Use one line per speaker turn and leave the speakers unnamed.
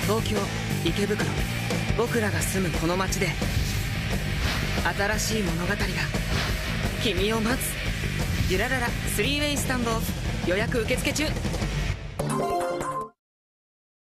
東京池袋、僕らが住むこの街で新しい物語が君を待つ。ゆらららスリーウェイスタンドオフ、予約受付中。